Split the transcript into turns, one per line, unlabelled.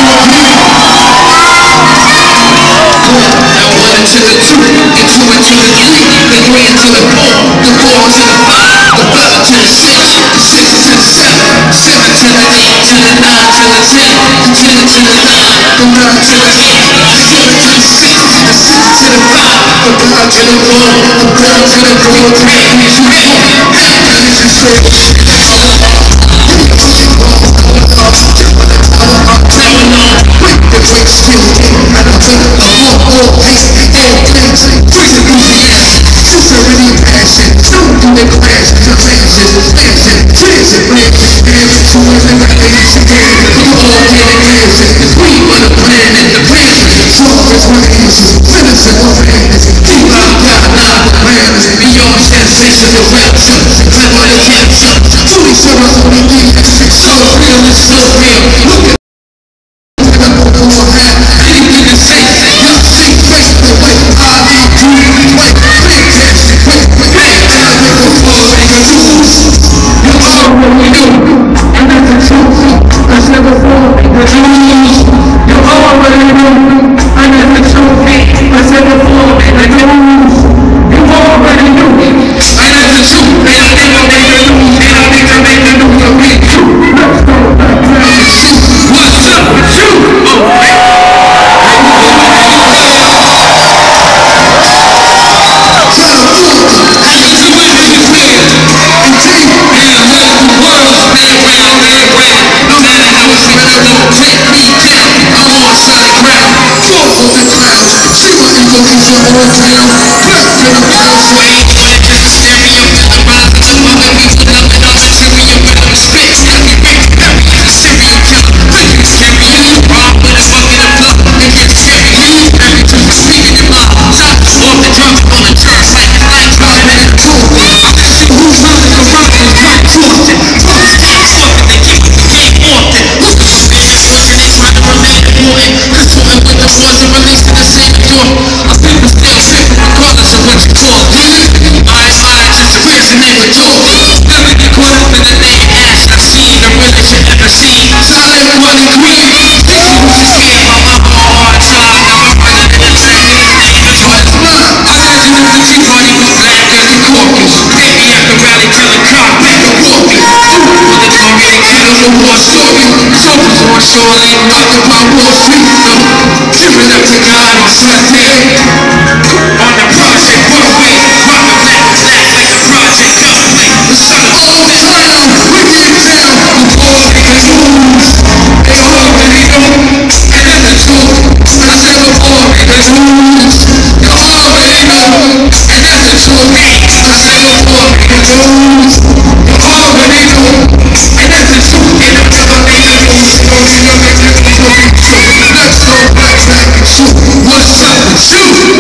To the two, the two into the three, the three into the four into the five, the five to the six to the seven, seven to the eight, to the nine, to the 10, the 10 to the nine, the nine to the eight, the seven to the six to the five, the five to the four, the four to the three, surely rockin' my Wall Street, giving up to God on Sunday. On the project Broadway, rockin' black like a project Broadway. The sun all down, we get down. The poor niggas lose, they already know, and that's the truth. I said the poor niggas lose, you already know, and that's the truth. I said the poor niggas lose, you already know, and that's the truth. Let's go back and shoot. What's up with you?